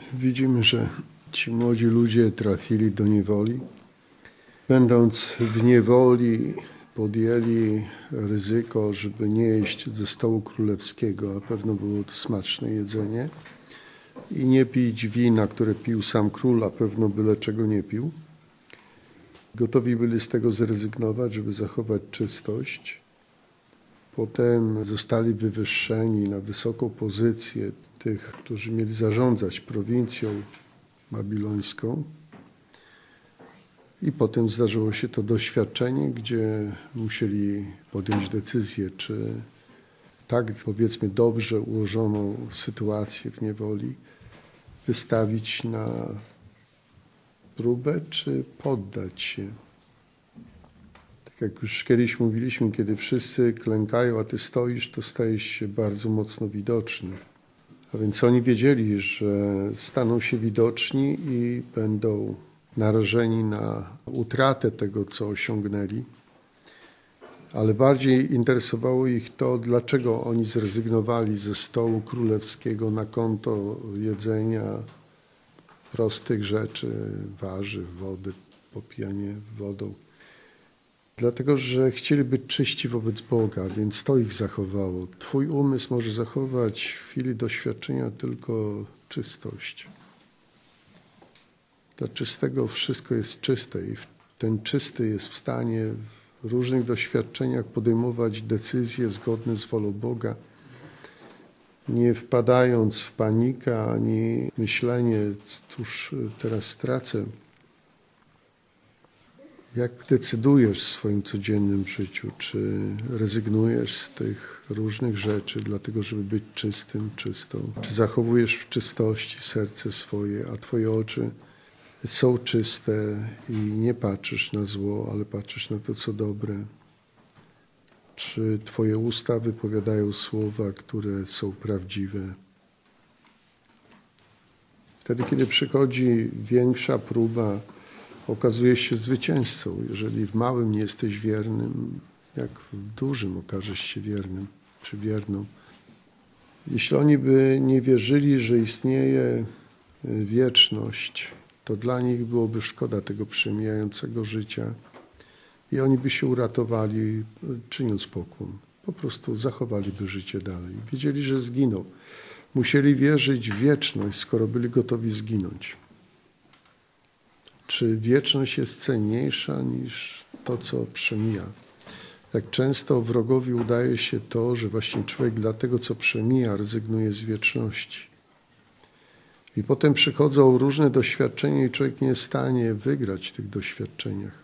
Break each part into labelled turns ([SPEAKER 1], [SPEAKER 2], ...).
[SPEAKER 1] widzimy, że ci młodzi ludzie trafili do niewoli. Będąc w niewoli, podjęli ryzyko, żeby nie jeść ze stołu królewskiego, a pewno było to smaczne jedzenie, i nie pić wina, które pił sam król, a pewno byle czego nie pił. Gotowi byli z tego zrezygnować, żeby zachować czystość. Potem zostali wywyższeni na wysoką pozycję tych, którzy mieli zarządzać prowincją babilońską. I potem zdarzyło się to doświadczenie, gdzie musieli podjąć decyzję, czy tak, powiedzmy, dobrze ułożoną sytuację w niewoli wystawić na próbę, czy poddać się. Tak jak już kiedyś mówiliśmy, kiedy wszyscy klękają, a ty stoisz, to stajesz się bardzo mocno widoczny. A więc oni wiedzieli, że staną się widoczni i będą narażeni na utratę tego, co osiągnęli. Ale bardziej interesowało ich to, dlaczego oni zrezygnowali ze stołu królewskiego na konto jedzenia prostych rzeczy, warzyw, wody, popijanie wodą. Dlatego, że chcieli być czyści wobec Boga, więc to ich zachowało. Twój umysł może zachować w chwili doświadczenia tylko czystość. Dla czystego wszystko jest czyste i ten czysty jest w stanie w różnych doświadczeniach podejmować decyzje zgodne z wolą Boga, nie wpadając w panikę ani myślenie, cóż teraz stracę. Jak decydujesz w swoim codziennym życiu, czy rezygnujesz z tych różnych rzeczy dlatego, żeby być czystym, czystą? Czy zachowujesz w czystości serce swoje, a twoje oczy są czyste i nie patrzysz na zło, ale patrzysz na to, co dobre? Czy twoje usta wypowiadają słowa, które są prawdziwe? Wtedy, kiedy przychodzi większa próba, okazujesz się zwycięzcą. Jeżeli w małym nie jesteś wiernym, jak w dużym okażesz się wiernym czy wierną. Jeśli oni by nie wierzyli, że istnieje wieczność, to dla nich byłoby szkoda tego przemijającego życia i oni by się uratowali, czyniąc pokłon. Po prostu zachowaliby życie dalej. Wiedzieli, że zginą. Musieli wierzyć w wieczność, skoro byli gotowi zginąć. Czy wieczność jest cenniejsza niż to, co przemija? Jak często wrogowi udaje się to, że właśnie człowiek dla tego, co przemija, rezygnuje z wieczności. I potem przychodzą różne doświadczenia i człowiek nie jest w stanie wygrać w tych doświadczeniach.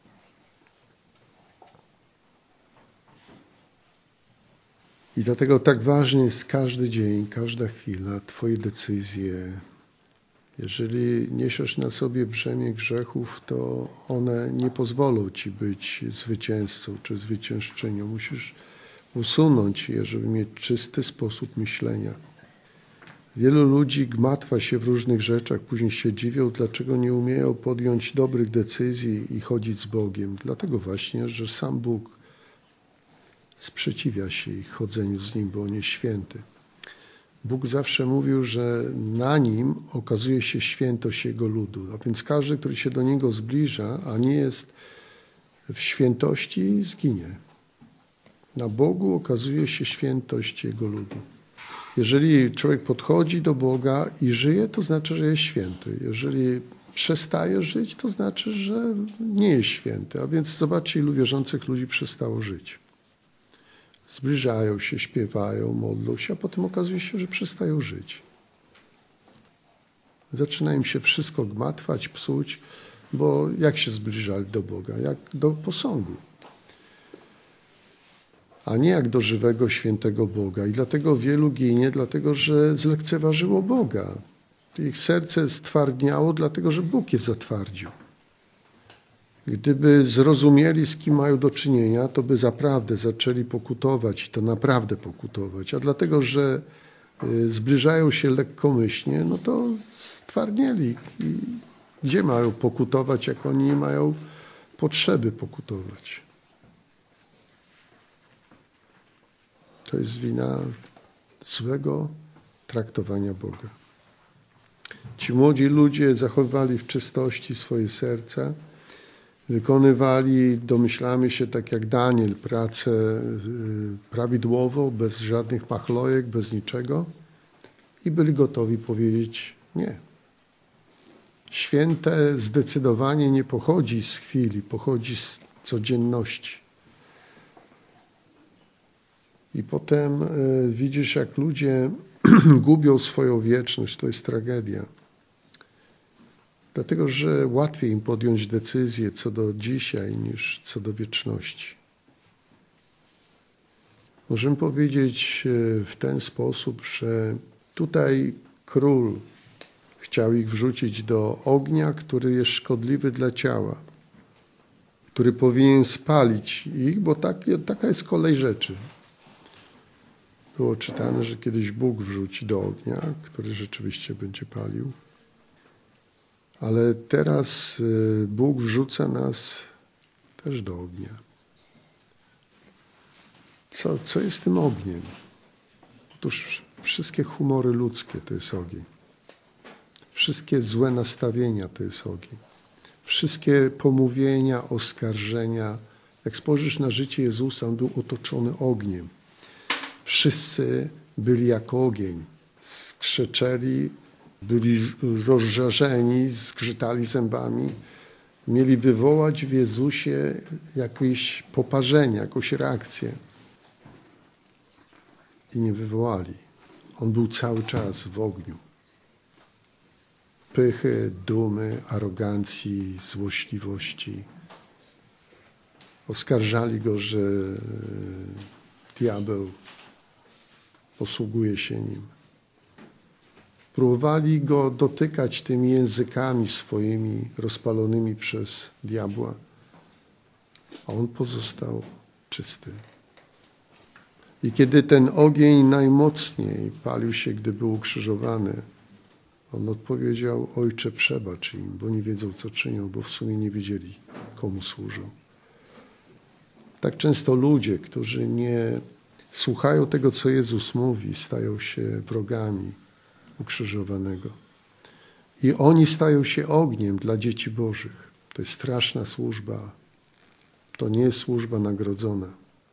[SPEAKER 1] I dlatego tak ważny jest każdy dzień, każda chwila, twoje decyzje. Jeżeli niesiesz na sobie brzemię grzechów, to one nie pozwolą ci być zwycięzcą czy zwyciężczynią. Musisz usunąć je, żeby mieć czysty sposób myślenia. Wielu ludzi gmatwa się w różnych rzeczach, później się dziwią, dlaczego nie umieją podjąć dobrych decyzji i chodzić z Bogiem. Dlatego właśnie, że sam Bóg sprzeciwia się ich chodzeniu z Nim, bo On jest święty. Bóg zawsze mówił, że na Nim okazuje się świętość Jego ludu. A więc każdy, który się do Niego zbliża, a nie jest w świętości, zginie. Na Bogu okazuje się świętość Jego ludu. Jeżeli człowiek podchodzi do Boga i żyje, to znaczy, że jest święty. Jeżeli przestaje żyć, to znaczy, że nie jest święty. A więc zobaczcie, ilu wierzących ludzi przestało żyć. Zbliżają się, śpiewają, modlą się, a potem okazuje się, że przestają żyć. Zaczyna im się wszystko gmatwać, psuć, bo jak się zbliżali do Boga? Jak do posągu. A nie jak do żywego, świętego Boga. I dlatego wielu ginie, dlatego że zlekceważyło Boga. Ich serce stwardniało, dlatego że Bóg je zatwardził. Gdyby zrozumieli, z kim mają do czynienia, to by zaprawdę zaczęli pokutować i to naprawdę pokutować. A dlatego, że zbliżają się lekkomyślnie, no to stwardnieli. I gdzie mają pokutować, jak oni nie mają potrzeby pokutować? To jest wina złego traktowania Boga. Ci młodzi ludzie zachowywali w czystości swoje serca, wykonywali, domyślamy się, tak jak Daniel, pracę prawidłowo, bez żadnych machlojek, bez niczego i byli gotowi powiedzieć nie. Święte zdecydowanie nie pochodzi z chwili, pochodzi z codzienności. I potem widzisz, jak ludzie gubią swoją wieczność. To jest tragedia. Dlatego, że łatwiej im podjąć decyzję co do dzisiaj niż co do wieczności. Możemy powiedzieć w ten sposób, że tutaj król chciał ich wrzucić do ognia, który jest szkodliwy dla ciała, który powinien spalić ich, bo taka jest kolej rzeczy. Było czytane, że kiedyś Bóg wrzuci do ognia, który rzeczywiście będzie palił. Ale teraz Bóg wrzuca nas też do ognia. Co jest tym ogniem? Otóż wszystkie humory ludzkie to jest ogień. Wszystkie złe nastawienia to jest ogień. Wszystkie pomówienia, oskarżenia. Jak spojrzysz na życie Jezusa, On był otoczony ogniem. Wszyscy byli jak ogień. Skrzeczeli, byli rozżarzeni, zgrzytali zębami. Mieli wywołać w Jezusie jakieś poparzenie, jakąś reakcję. I nie wywołali. On był cały czas w ogniu. Pychy, dumy, arogancji, złośliwości. Oskarżali Go, że diabeł posługuje się nim. Próbowali Go dotykać tymi językami swoimi rozpalonymi przez diabła, a On pozostał czysty. I kiedy ten ogień najmocniej palił się, gdy był ukrzyżowany, On odpowiedział: Ojcze, przebacz im, bo nie wiedzą, co czynią, bo w sumie nie wiedzieli, komu służą. Tak często ludzie, którzy nie słuchają tego, co Jezus mówi, stają się wrogami ukrzyżowanego. I oni stają się ogniem dla dzieci Bożych. To jest straszna służba. To nie jest służba nagrodzona.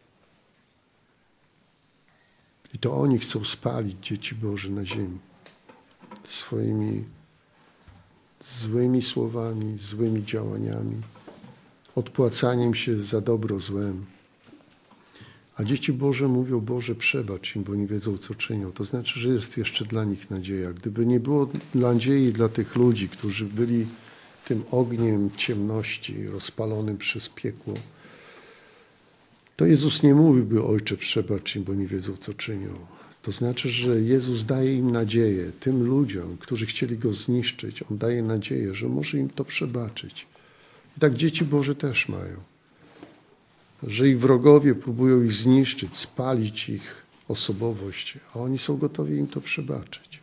[SPEAKER 1] I to oni chcą spalić dzieci Boże na ziemi. Swoimi złymi słowami, złymi działaniami, odpłacaniem się za dobro złem. A dzieci Boże mówią: Boże, przebacz im, bo nie wiedzą, co czynią. To znaczy, że jest jeszcze dla nich nadzieja. Gdyby nie było nadziei dla tych ludzi, którzy byli tym ogniem ciemności rozpalonym przez piekło, to Jezus nie mówiłby: Ojcze, przebacz im, bo nie wiedzą, co czynią. To znaczy, że Jezus daje im nadzieję, tym ludziom, którzy chcieli Go zniszczyć. On daje nadzieję, że może im to przebaczyć. I tak dzieci Boże też mają. Że ich wrogowie próbują ich zniszczyć, spalić ich osobowość, a oni są gotowi im to przebaczyć.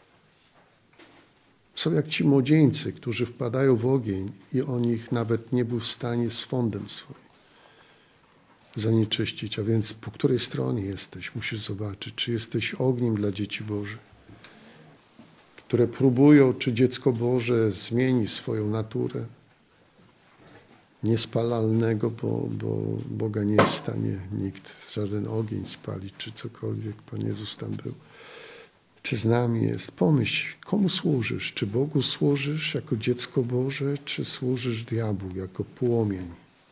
[SPEAKER 1] Są jak ci młodzieńcy, którzy wpadają w ogień i on ich nawet nie był w stanie swądem swoim zanieczyścić. A więc po której stronie jesteś? Musisz zobaczyć, czy jesteś ogniem dla dzieci Bożych, które próbują, czy dziecko Boże zmieni swoją naturę niespalalnego, bo Boga nie jest w stanie nikt, żaden ogień spalić, czy cokolwiek. Pan Jezus tam był. Czy z nami jest? Pomyśl, komu służysz? Czy Bogu służysz jako dziecko Boże, czy służysz diabłu jako płomień?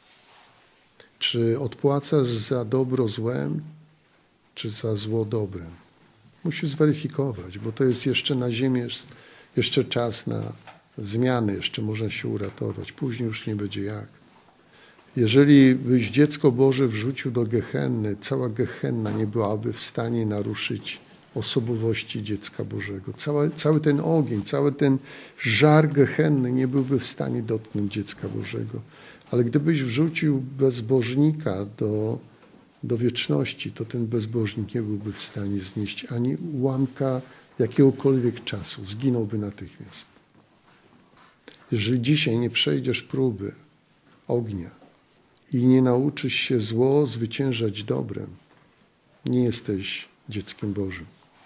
[SPEAKER 1] Czy odpłacasz za dobro złem, czy za zło dobrem? Musisz zweryfikować, bo to jest jeszcze na ziemi, jest jeszcze czas na zmiany, jeszcze można się uratować. Później już nie będzie jak. Jeżeli byś dziecko Boże wrzucił do gehenny, cała gehenna nie byłaby w stanie naruszyć osobowości dziecka Bożego. Cały ten ogień, cały ten żar gehenny nie byłby w stanie dotknąć dziecka Bożego. Ale gdybyś wrzucił bezbożnika do wieczności, to ten bezbożnik nie byłby w stanie znieść ani ułamka jakiegokolwiek czasu. Zginąłby natychmiast. Jeżeli dzisiaj nie przejdziesz próby ognia i nie nauczysz się zło zwyciężać dobrem, nie jesteś dzieckiem Bożym.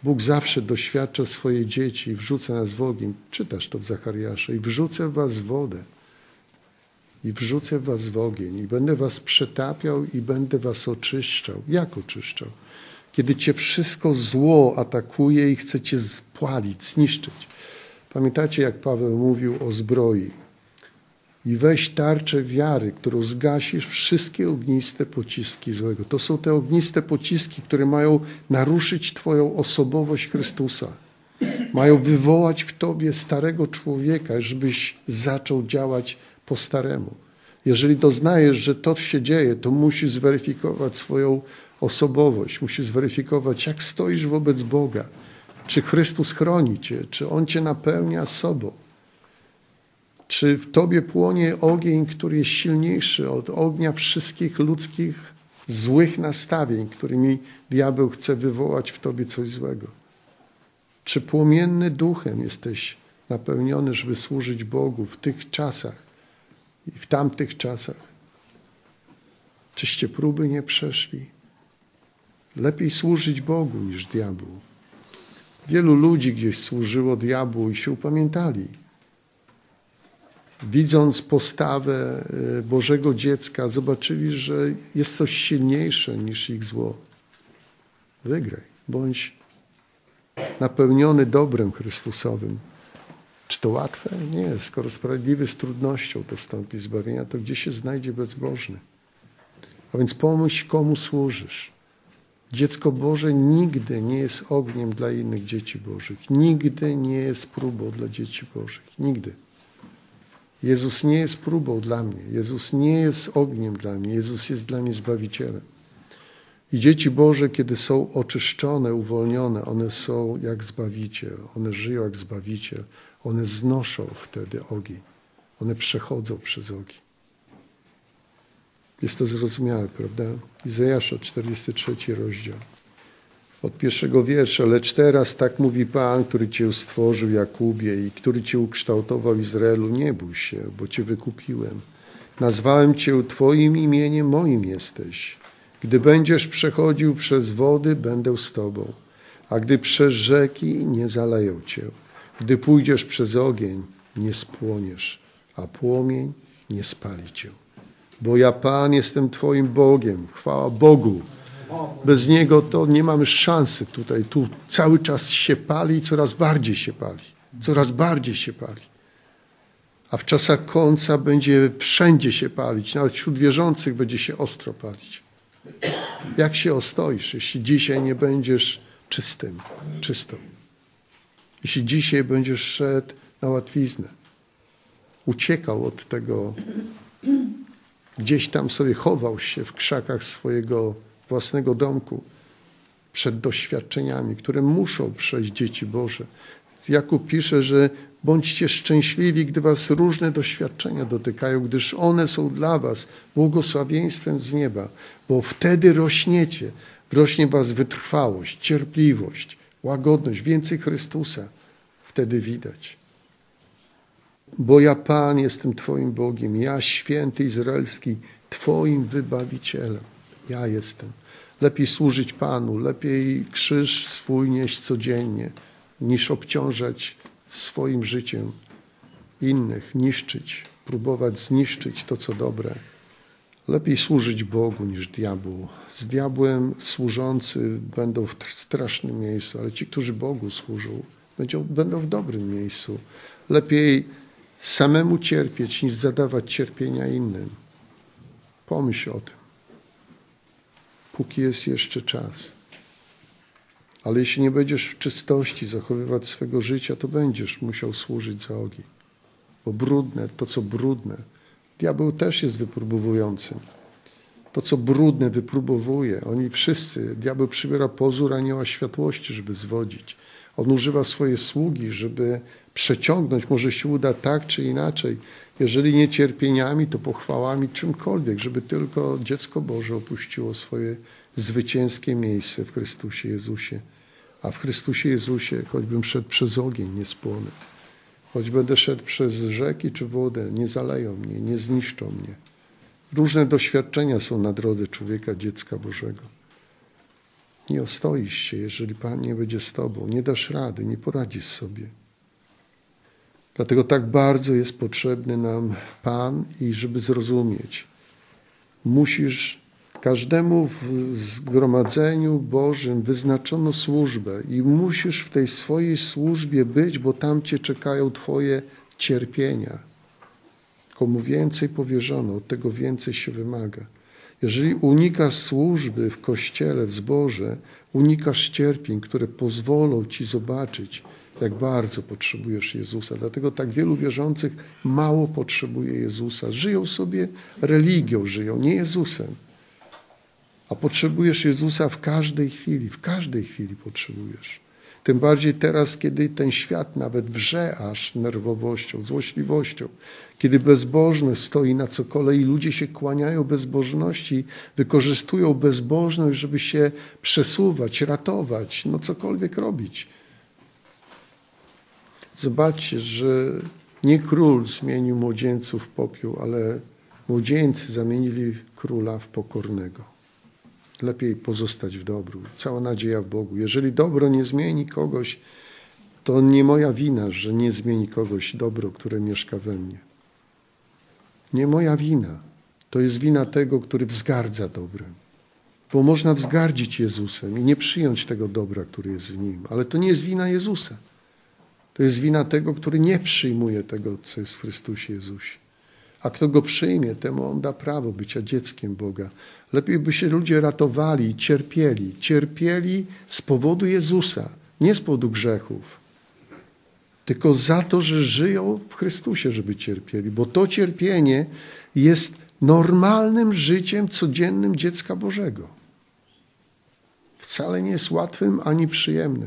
[SPEAKER 1] Bóg zawsze doświadcza swoje dzieci i wrzuca nas w ogień. Czytasz to w Zachariasza. I wrzucę was w wodę. I wrzucę was w ogień. I będę was przetapiał i będę was oczyszczał. Jak oczyszczał? Kiedy cię wszystko zło atakuje i chce cię spłalić, zniszczyć. Pamiętacie, jak Paweł mówił o zbroi? I weź tarczę wiary, którą zgasisz wszystkie ogniste pociski złego. To są te ogniste pociski, które mają naruszyć twoją osobowość Chrystusa. Mają wywołać w tobie starego człowieka, żebyś zaczął działać po staremu. Jeżeli doznajesz, że to się dzieje, to musisz zweryfikować swoją osobowość. Musisz zweryfikować, jak stoisz wobec Boga. Czy Chrystus chroni cię? Czy On cię napełnia sobą? Czy w tobie płonie ogień, który jest silniejszy od ognia wszystkich ludzkich złych nastawień, którymi diabeł chce wywołać w tobie coś złego? Czy płomienny duchem jesteś napełniony, żeby służyć Bogu w tych czasach i w tamtych czasach? Czyście próby nie przeszli? Lepiej służyć Bogu niż diabłu. Wielu ludzi gdzieś służyło diabłu i się upamiętali. Widząc postawę Bożego dziecka, zobaczyli, że jest coś silniejsze niż ich zło. Wygraj. Bądź napełniony dobrem Chrystusowym. Czy to łatwe? Nie. Skoro sprawiedliwy z trudnością dostąpi zbawienia, to gdzie się znajdzie bezbożny? A więc pomyśl, komu służysz. Dziecko Boże nigdy nie jest ogniem dla innych dzieci Bożych. Nigdy nie jest próbą dla dzieci Bożych. Nigdy. Jezus nie jest próbą dla mnie. Jezus nie jest ogniem dla mnie. Jezus jest dla mnie Zbawicielem. I dzieci Boże, kiedy są oczyszczone, uwolnione, one są jak Zbawiciel. One żyją jak Zbawiciel. One znoszą wtedy ogień. One przechodzą przez ogień. Jest to zrozumiałe, prawda? Izajasza, 43 rozdział. Od 1 wiersza. Lecz teraz tak mówi Pan, który cię stworzył, Jakubie, i który cię ukształtował, Izraelu. Nie bój się, bo cię wykupiłem. Nazwałem cię twoim imieniem, moim jesteś. Gdy będziesz przechodził przez wody, będę z tobą. A gdy przez rzeki, nie zaleją cię. Gdy pójdziesz przez ogień, nie spłoniesz, a płomień nie spali cię. Bo ja, Pan, jestem twoim Bogiem. Chwała Bogu. Bez Niego to nie mamy szansy tutaj. Tu cały czas się pali i coraz bardziej się pali. Coraz bardziej się pali. A w czasach końca będzie wszędzie się palić. Nawet wśród wierzących będzie się ostro palić. Jak się ostoisz, jeśli dzisiaj nie będziesz czystą? Jeśli dzisiaj będziesz szedł na łatwiznę, uciekał od tego, gdzieś tam sobie chował się w krzakach swojego własnego domku przed doświadczeniami, które muszą przejść dzieci Boże. Jakub pisze, że bądźcie szczęśliwi, gdy was różne doświadczenia dotykają, gdyż one są dla was błogosławieństwem z nieba, bo wtedy rośniecie. Rośnie was wytrwałość, cierpliwość, łagodność, więcej Chrystusa. Wtedy widać. Bo ja, Pan, jestem twoim Bogiem, ja, święty Izraelski, twoim wybawicielem. Ja jestem. Lepiej służyć Panu, lepiej krzyż swój nieść codziennie, niż obciążać swoim życiem innych, niszczyć, próbować zniszczyć to, co dobre. Lepiej służyć Bogu niż diabłu. Z diabłem służący będą w strasznym miejscu, ale ci, którzy Bogu służą, będą w dobrym miejscu. Lepiej samemu cierpieć, niż zadawać cierpienia innym. Pomyśl o tym. Póki jest jeszcze czas. Ale jeśli nie będziesz w czystości zachowywać swego życia, to będziesz musiał służyć za ogień. Bo brudne, to co brudne, diabeł też jest wypróbowującym. To co brudne wypróbowuje. Oni wszyscy, diabeł przybiera pozór anioła światłości, żeby zwodzić. On używa swojej sługi, żeby przeciągnąć, może się uda tak czy inaczej. Jeżeli nie cierpieniami, to pochwałami, czymkolwiek, żeby tylko dziecko Boże opuściło swoje zwycięskie miejsce w Chrystusie Jezusie. A w Chrystusie Jezusie, choćbym szedł przez ogień, nie spłonę. Choć będę szedł przez rzeki czy wodę, nie zaleją mnie, nie zniszczą mnie. Różne doświadczenia są na drodze człowieka, dziecka Bożego. Nie ostoisz się, jeżeli Pan nie będzie z tobą. Nie dasz rady, nie poradzisz sobie. Dlatego tak bardzo jest potrzebny nam Pan i żeby zrozumieć, musisz każdemu w zgromadzeniu Bożym wyznaczono służbę i musisz w tej swojej służbie być, bo tam cię czekają twoje cierpienia. Komu więcej powierzono, od tego więcej się wymaga. Jeżeli unikasz służby w Kościele, w zborze, unikasz cierpień, które pozwolą ci zobaczyć, jak bardzo potrzebujesz Jezusa. Dlatego tak wielu wierzących mało potrzebuje Jezusa. Żyją sobie religią, żyją, nie Jezusem. A potrzebujesz Jezusa w każdej chwili potrzebujesz. Tym bardziej teraz, kiedy ten świat nawet wrze aż nerwowością, złośliwością, kiedy bezbożność stoi na cokole i ludzie się kłaniają bezbożności, wykorzystują bezbożność, żeby się przesuwać, ratować, cokolwiek robić. Zobaczcie, że nie król zmienił młodzieńców w popiół, ale młodzieńcy zamienili króla w pokornego. Lepiej pozostać w dobru. Cała nadzieja w Bogu. Jeżeli dobro nie zmieni kogoś, to nie moja wina, że nie zmieni kogoś dobro, które mieszka we mnie. Nie moja wina. To jest wina tego, który wzgardza dobrem. Bo można wzgardzić Jezusem i nie przyjąć tego dobra, który jest w nim. Ale to nie jest wina Jezusa. To jest wina tego, który nie przyjmuje tego, co jest w Chrystusie Jezusie. A kto go przyjmie, temu on da prawo bycia dzieckiem Boga. Lepiej by się ludzie ratowali i cierpieli. Cierpieli z powodu Jezusa, nie z powodu grzechów. Tylko za to, że żyją w Chrystusie, żeby cierpieli. Bo to cierpienie jest normalnym życiem codziennym dziecka Bożego. Wcale nie jest łatwym ani przyjemnym.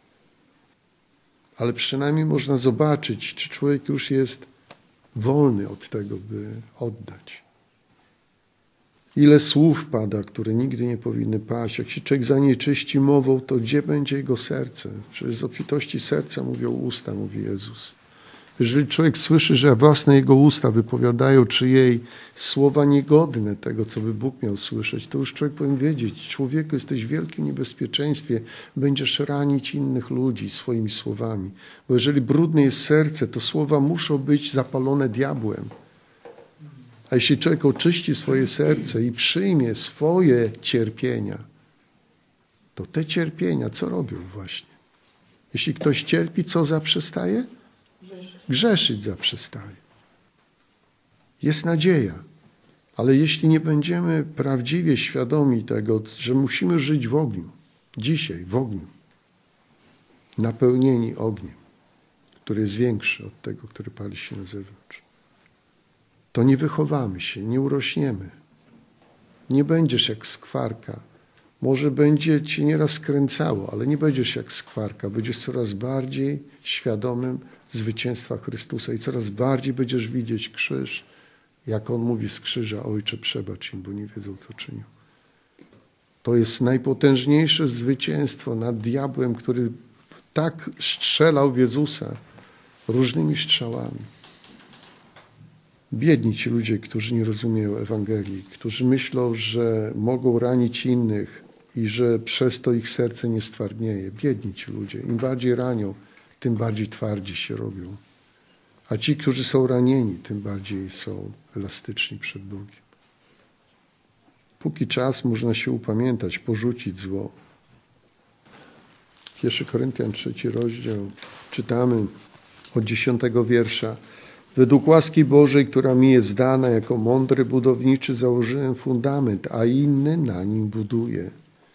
[SPEAKER 1] Ale przynajmniej można zobaczyć, czy człowiek już jest wolny od tego, by oddać. Ile słów pada, które nigdy nie powinny paść. Jak się człowiek zanieczyści mową, to gdzie będzie jego serce? Przecież z obfitości serca mówią usta, mówi Jezus. Jeżeli człowiek słyszy, że własne jego usta wypowiadają czyjej słowa niegodne tego, co by Bóg miał słyszeć, to już człowiek powinien wiedzieć, człowieku, jesteś w wielkim niebezpieczeństwie, będziesz ranić innych ludzi swoimi słowami. Bo jeżeli brudne jest serce, to słowa muszą być zapalone diabłem. A jeśli człowiek oczyści swoje serce i przyjmie swoje cierpienia, to te cierpienia co robią właśnie? Jeśli ktoś cierpi, co zaprzestaje? Grzeszyć zaprzestaje. Jest nadzieja, ale jeśli nie będziemy prawdziwie świadomi tego, że musimy żyć w ogniu, dzisiaj w ogniu, napełnieni ogniem, który jest większy od tego, który pali się na zewnątrz, to nie wychowamy się, nie urośniemy. Nie będziesz jak skwarka. Może będzie cię nieraz skręcało, ale nie będziesz jak skwarka. Będziesz coraz bardziej świadomym zwycięstwa Chrystusa i coraz bardziej będziesz widzieć krzyż, jak On mówi z krzyża: Ojcze, przebacz im, bo nie wiedzą, co czynią. To jest najpotężniejsze zwycięstwo nad diabłem, który tak strzelał w Jezusa różnymi strzałami. Biedni ci ludzie, którzy nie rozumieją Ewangelii, którzy myślą, że mogą ranić innych i że przez to ich serce nie stwardnieje. Biedni ci ludzie. Im bardziej ranią, tym bardziej twardzi się robią. A ci, którzy są ranieni, tym bardziej są elastyczni przed Bogiem. Póki czas można się upamiętać, porzucić zło. 1 Koryntian 3 rozdział, czytamy od 10 wiersza. Według łaski Bożej, która mi jest dana, jako mądry budowniczy założyłem fundament, a inny na nim buduje.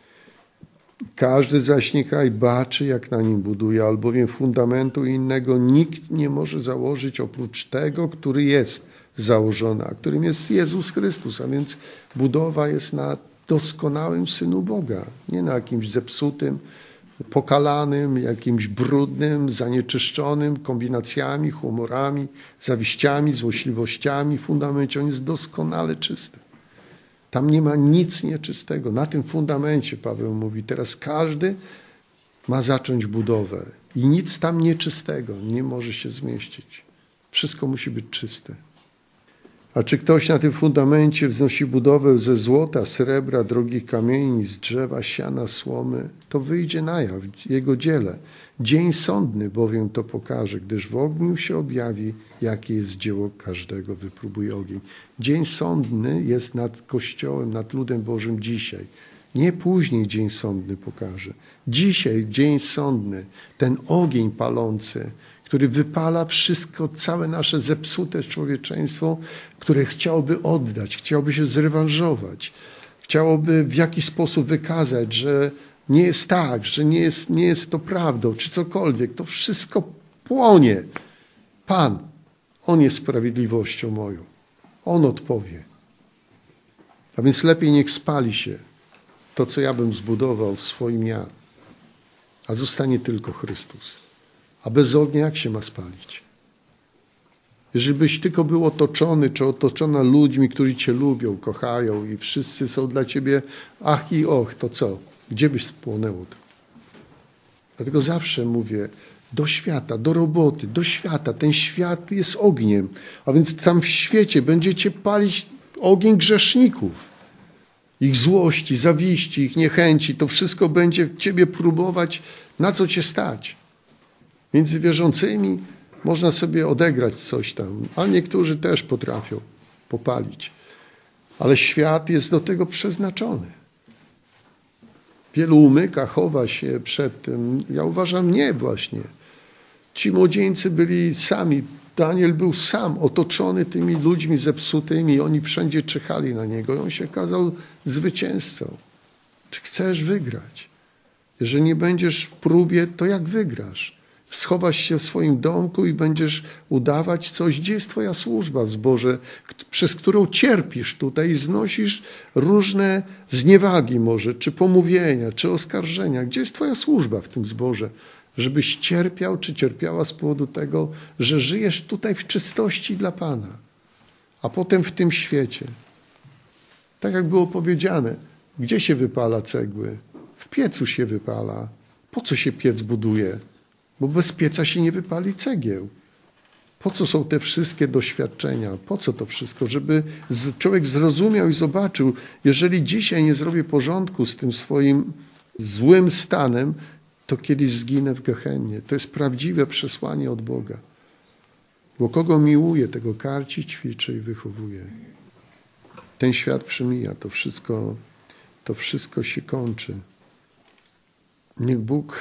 [SPEAKER 1] Każdy zaś niechaj baczy, jak na nim buduje, albowiem fundamentu innego nikt nie może założyć oprócz tego, który jest założony, a którym jest Jezus Chrystus. A więc budowa jest na doskonałym Synu Boga, nie na jakimś zepsutym, pokalanym, jakimś brudnym, zanieczyszczonym kombinacjami, humorami, zawiściami, złośliwościami. Fundamencie on jest doskonale czysty. Tam nie ma nic nieczystego. Na tym fundamencie, Paweł mówi, teraz każdy ma zacząć budowę i nic tam nieczystego nie może się zmieścić. Wszystko musi być czyste. A czy ktoś na tym fundamencie wznosi budowę ze złota, srebra, drogich kamieni, z drzewa, siana, słomy, to wyjdzie na jaw jego dziele. Dzień sądny bowiem to pokaże, gdyż w ogniu się objawi, jakie jest dzieło każdego, wypróbuje ogień. Dzień sądny jest nad Kościołem, nad ludem Bożym dzisiaj. Nie później dzień sądny pokaże. Dzisiaj dzień sądny, ten ogień palący, który wypala wszystko, całe nasze zepsute człowieczeństwo, które chciałoby oddać, chciałoby się zrewanżować, chciałoby w jakiś sposób wykazać, że nie jest tak, że nie jest to prawdą, czy cokolwiek. To wszystko płonie. Pan, On jest sprawiedliwością moją. On odpowie. A więc lepiej niech spali się to, co ja bym zbudował w swoim ja, a zostanie tylko Chrystus. A bez ognia jak się ma spalić? Jeżeli byś tylko był otoczony, czy otoczona ludźmi, którzy Cię lubią, kochają i wszyscy są dla Ciebie ach i och, to co? Gdzie byś spłonęło to? Dlatego zawsze mówię, do świata, do roboty, do świata. Ten świat jest ogniem, a więc tam w świecie będziecie palić ogień grzeszników. Ich złości, zawiści, ich niechęci, to wszystko będzie Ciebie próbować, na co Cię stać. Między wierzącymi można sobie odegrać coś tam, a niektórzy też potrafią popalić. Ale świat jest do tego przeznaczony. Wielu umyka, chowa się przed tym. Ja uważam, nie właśnie. Ci młodzieńcy byli sami. Daniel był sam, otoczony tymi ludźmi zepsutymi. Oni wszędzie czekali na niego. I on się okazał zwycięzcą. Czy chcesz wygrać? Jeżeli nie będziesz w próbie, to jak wygrasz? Schowasz się w swoim domku i będziesz udawać coś. Gdzie jest Twoja służba w zborze, przez którą cierpisz tutaj i znosisz różne zniewagi może, czy pomówienia, czy oskarżenia? Gdzie jest Twoja służba w tym zborze? Żebyś cierpiał, czy cierpiała z powodu tego, że żyjesz tutaj w czystości dla Pana, a potem w tym świecie. Tak jak było powiedziane, gdzie się wypala cegły? W piecu się wypala. Po co się piec buduje? Bo bez pieca się nie wypali cegieł. Po co są te wszystkie doświadczenia? Po co to wszystko? Żeby człowiek zrozumiał i zobaczył, jeżeli dzisiaj nie zrobię porządku z tym swoim złym stanem, to kiedyś zginę w Gehennie. To jest prawdziwe przesłanie od Boga. Bo kogo miłuje, tego karci, ćwiczy i wychowuje. Ten świat przemija, to wszystko się kończy. Niech Bóg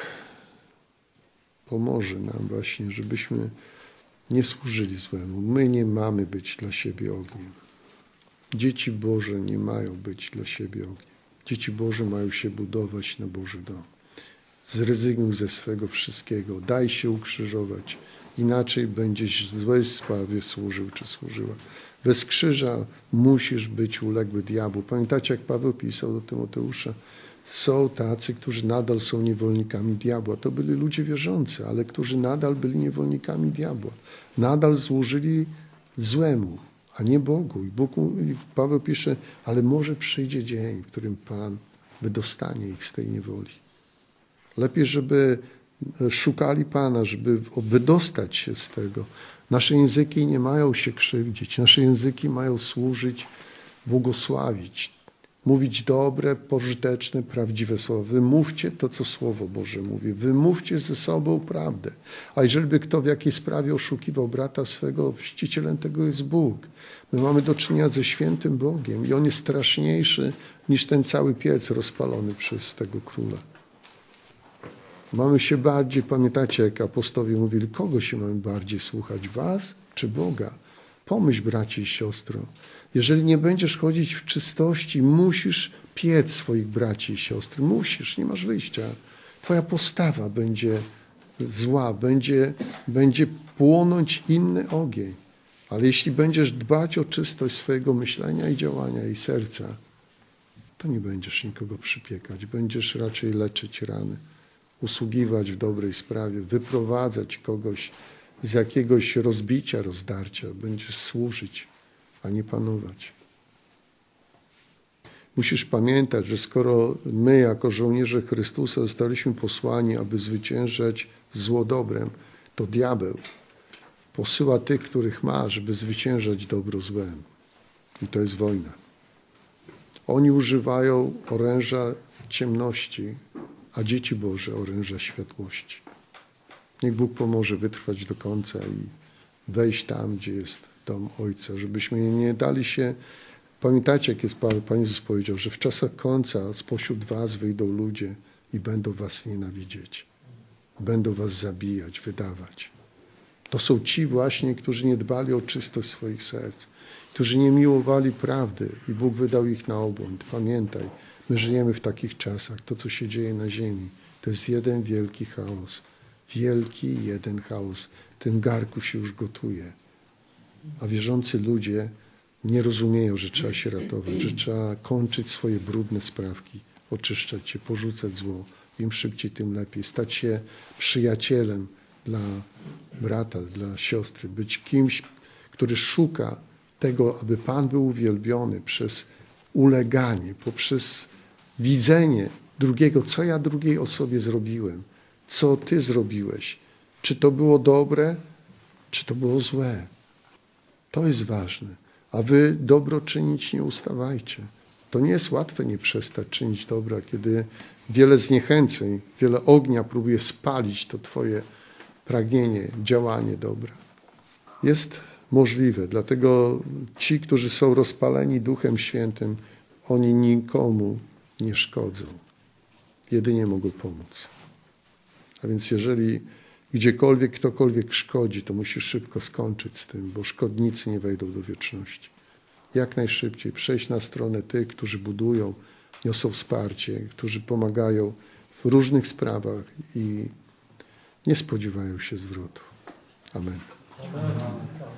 [SPEAKER 1] pomoże nam właśnie, żebyśmy nie służyli złemu. My nie mamy być dla siebie ogniem. Dzieci Boże nie mają być dla siebie ogniem. Dzieci Boże mają się budować na Boży dom. Zrezygnuj ze swego wszystkiego. Daj się ukrzyżować. Inaczej będziesz w złej sprawie służył czy służyła. Bez krzyża musisz być uległy diabłu. Pamiętacie, jak Paweł pisał do Tymoteusza? Są tacy, którzy nadal są niewolnikami diabła. To byli ludzie wierzący, ale którzy nadal byli niewolnikami diabła. Nadal służyli złemu, a nie Bogu. I Paweł pisze, ale może przyjdzie dzień, w którym Pan wydostanie ich z tej niewoli. Lepiej, żeby szukali Pana, żeby wydostać się z tego. Nasze języki nie mają się krzywdzić. Nasze języki mają służyć, błogosławić. Mówić dobre, pożyteczne, prawdziwe słowa. Wymówcie to, co Słowo Boże mówi. Wymówcie ze sobą prawdę. A jeżeli by kto w jakiejś sprawie oszukiwał brata swego, ścicielem tego jest Bóg. My mamy do czynienia ze świętym Bogiem i On jest straszniejszy niż ten cały piec rozpalony przez tego króla. Mamy się bardziej, pamiętacie, jak apostowie mówili, kogo się mamy bardziej słuchać, was czy Boga? Pomyśl, bracie i siostro, jeżeli nie będziesz chodzić w czystości, musisz piec swoich braci i siostr. Musisz, nie masz wyjścia. Twoja postawa będzie zła, będzie płonąć inny ogień. Ale jeśli będziesz dbać o czystość swojego myślenia i działania i serca, to nie będziesz nikogo przypiekać. Będziesz raczej leczyć rany, usługiwać w dobrej sprawie, wyprowadzać kogoś z jakiegoś rozbicia, rozdarcia. Będziesz służyć, a nie panować. Musisz pamiętać, że skoro my jako żołnierze Chrystusa zostaliśmy posłani, aby zwyciężać zło dobrem, to diabeł posyła tych, których ma, żeby zwyciężać dobro złem. I to jest wojna. Oni używają oręża ciemności, a dzieci Boże oręża światłości. Niech Bóg pomoże wytrwać do końca i wejść tam, gdzie jest dom Ojca, żebyśmy nie dali się. Pamiętajcie, jak jest Pan Jezus powiedział, że w czasach końca spośród was wyjdą ludzie i będą was nienawidzieć. Będą was zabijać, wydawać. To są ci właśnie, którzy nie dbali o czystość swoich serc, którzy nie miłowali prawdy i Bóg wydał ich na obłęd. Pamiętaj, my żyjemy w takich czasach. To, co się dzieje na ziemi, to jest jeden wielki chaos. Wielki jeden chaos. Ten garnku się już gotuje. A wierzący ludzie nie rozumieją, że trzeba się ratować, że trzeba kończyć swoje brudne sprawki, oczyszczać się, porzucać zło. Im szybciej, tym lepiej. Stać się przyjacielem dla brata, dla siostry. Być kimś, który szuka tego, aby Pan był uwielbiony przez uleganie, poprzez widzenie drugiego, co ja drugiej osobie zrobiłem, co ty zrobiłeś. Czy to było dobre, czy to było złe. To jest ważne. A wy dobro czynić nie ustawajcie. To nie jest łatwe nie przestać czynić dobra, kiedy wiele zniechęceń, wiele ognia próbuje spalić to twoje pragnienie, działanie dobra. Jest możliwe, dlatego ci, którzy są rozpaleni Duchem Świętym, oni nikomu nie szkodzą. Jedynie mogą pomóc. A więc jeżeli gdziekolwiek ktokolwiek szkodzi, to musisz szybko skończyć z tym, bo szkodnicy nie wejdą do wieczności. Jak najszybciej przejść na stronę tych, którzy budują, niosą wsparcie, którzy pomagają w różnych sprawach i nie spodziewają się zwrotu. Amen.